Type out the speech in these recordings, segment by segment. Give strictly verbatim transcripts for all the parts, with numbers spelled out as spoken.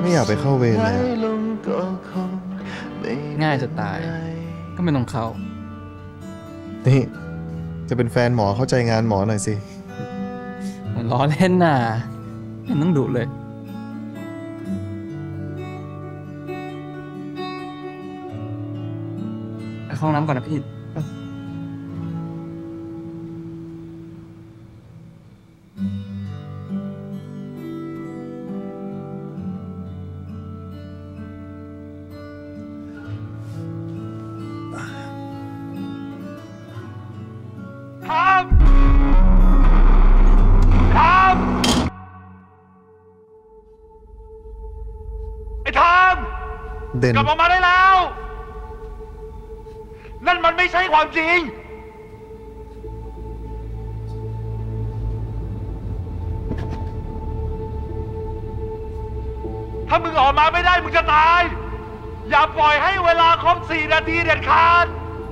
ไม่อยากไปเข้าเวรเลยง่ายจะตายก็ไม่ต้องเข้านี่จะเป็นแฟนหมอเข้าใจงานหมอหน่อยสิมันล้อเล่นน่ะไม่ต้องดุเลยไปเข้าห้องน้ำก่อนนะพี่กลับออกมาได้แล้วนั่นมันไม่ใช่ความจริงถ้ามึงออกมาไม่ได้มึงจะตายอย่าปล่อยให้เวลาครบสี่นาทีเด็ดขาด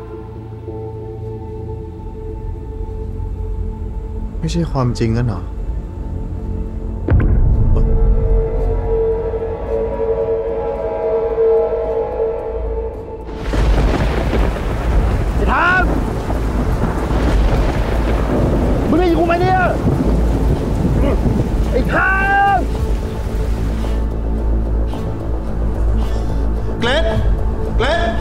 ไม่ใช่ความจริงกันเหรอมึงได้ยินกูไหมเนี่ยไอ้ทางเกรดเกรด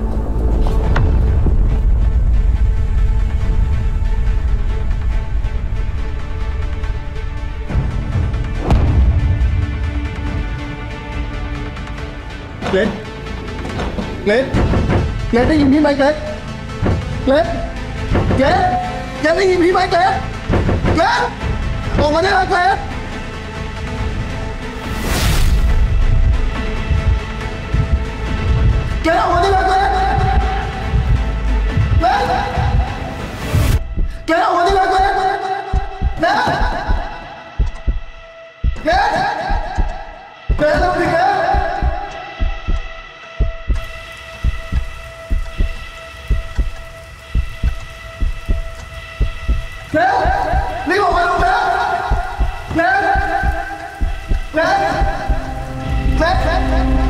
เกรดเกรดเกรดได้ยินพี่ไหมเกรดเกรดเกรดเกรดได้ยินพี่ไหมเกรดเกรดออกมาได้แล้วเกรดเกรดออกมาได้แล้วเกรดเกรดเกรดออกมาได้แล้วเกรดเกรดเกรดเกรดเอาดิเกรดเกรดรีบออกมาลูกเกรดเกรดเกรดเกรด